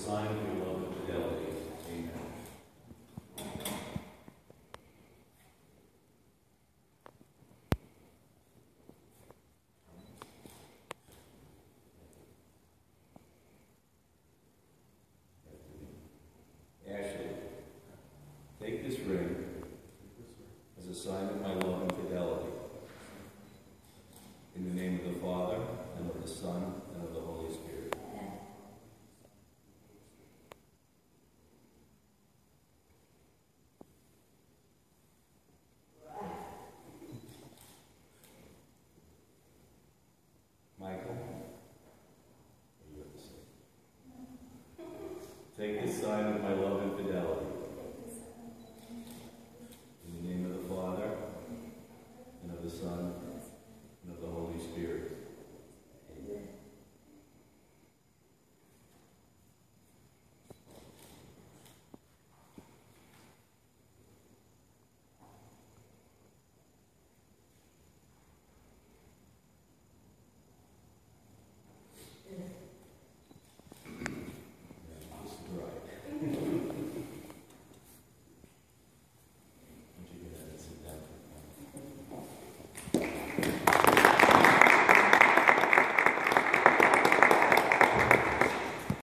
sign of your love and fidelity. Amen. Ashley, take this ring as a sign of my love and fidelity. In the name of the Father, and of the Son, and of the Holy Spirit. Michael, you have to say. Take this sign of my love